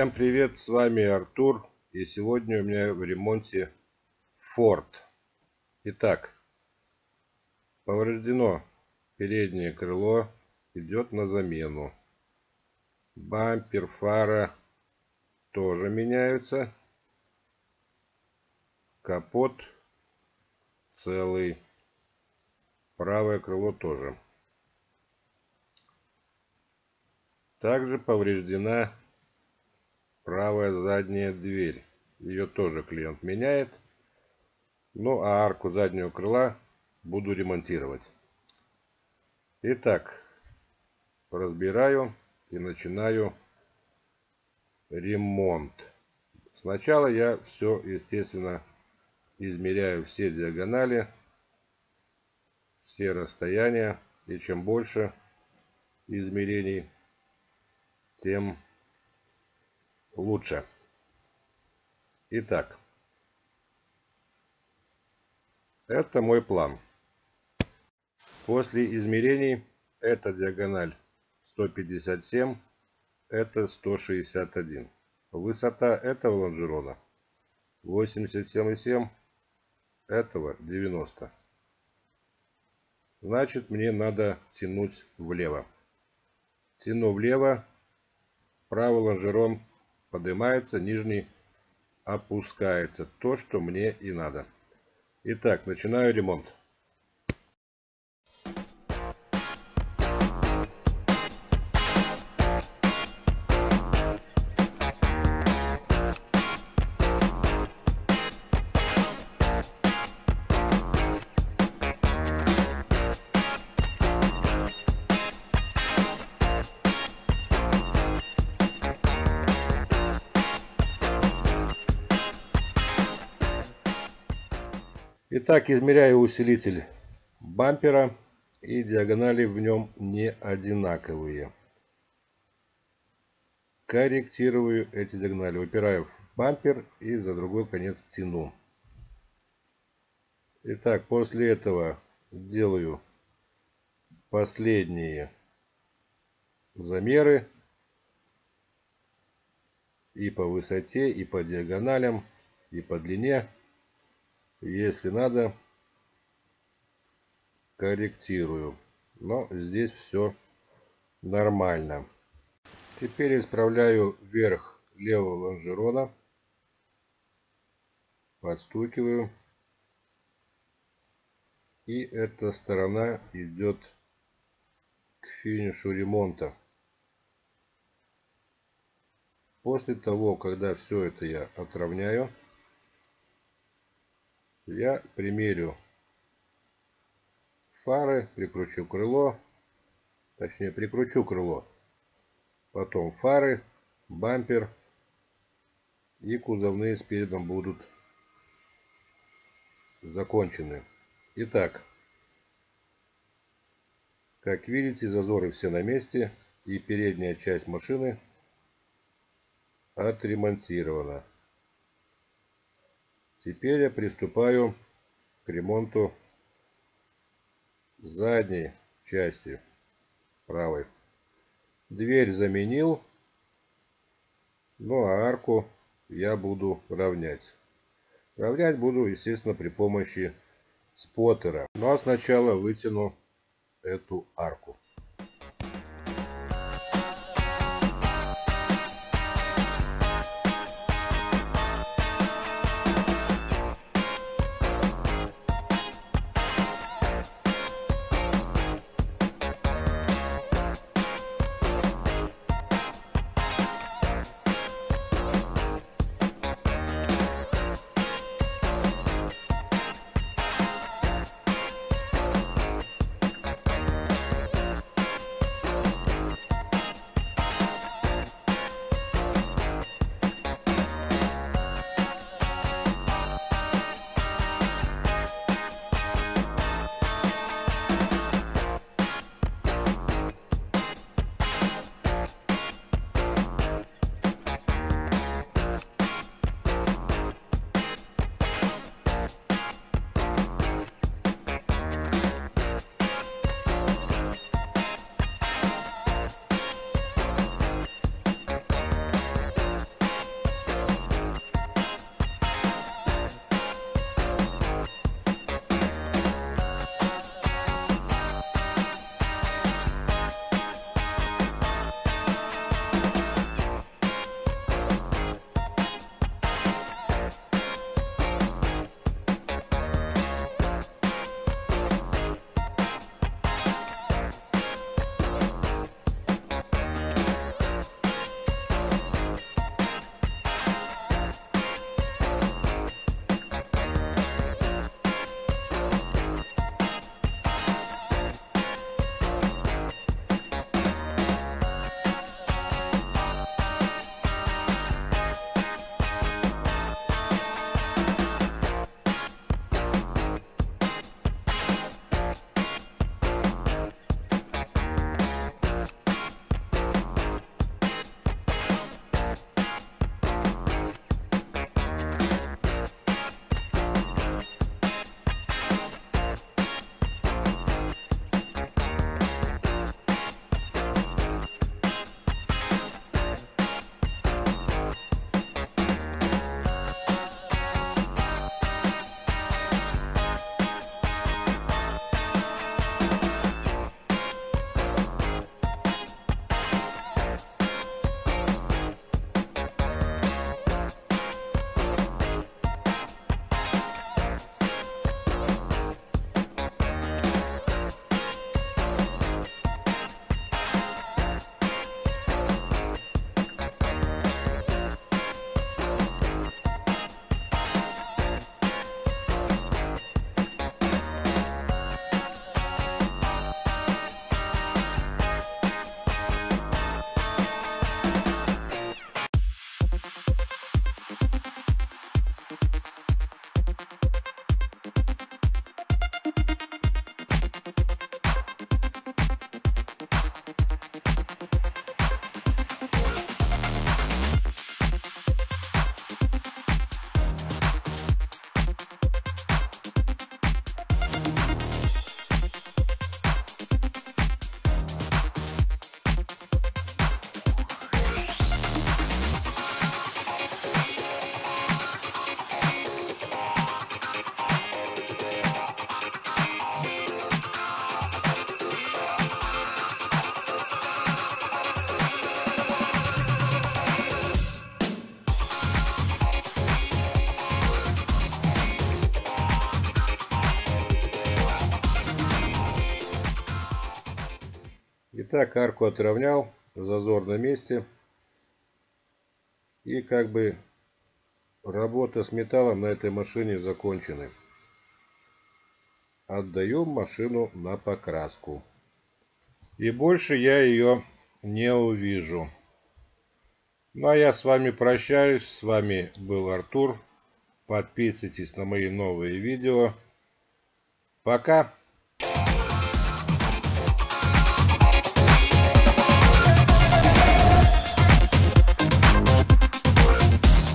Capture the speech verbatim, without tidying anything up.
Всем привет, с вами Артур, и сегодня у меня в ремонте Ford. Итак, повреждено переднее крыло, идет на замену. Бампер, фара тоже меняются. Капот целый, правое крыло тоже. Также повреждена правая задняя дверь. Ее тоже клиент меняет. Ну а арку заднего крыла буду ремонтировать. Итак, разбираю и начинаю ремонт. Сначала я все, естественно, измеряю все диагонали, все расстояния. И чем больше измерений, тем лучше. Итак, это мой план. После измерений эта диагональ сто пятьдесят семь, это сто шестьдесят один. Высота этого лонжерона восемьдесят семь и семь, этого девяносто. Значит, мне надо тянуть влево. Тяну влево, правый лонжерон поднимается, нижний опускается. То, что мне и надо. Итак, начинаю ремонт. Итак, измеряю усилитель бампера, и диагонали в нем не одинаковые. Корректирую эти диагонали, выпираю в бампер и за другой конец тяну. Итак, после этого делаю последние замеры и по высоте, и по диагоналям, и по длине. Если надо, корректирую. Но здесь все нормально. Теперь исправляю верх левого лонжерона. Подстукиваю. И эта сторона идет к финишу ремонта. После того, когда все это я отровняю, я примерю фары, прикручу крыло, точнее прикручу крыло, потом фары, бампер и кузовные спереди будут закончены. Итак, как видите, зазоры все на месте, и передняя часть машины отремонтирована. Теперь я приступаю к ремонту задней части правой. Дверь заменил, ну а арку я буду равнять. Равнять буду, естественно, при помощи споттера. Ну а сначала вытяну эту арку. Итак, арку отровнял в зазорном месте. И как бы работа с металлом на этой машине закончена. Отдаем машину на покраску. И больше я ее не увижу. Ну а я с вами прощаюсь. С вами был Артур. Подписывайтесь на мои новые видео. Пока.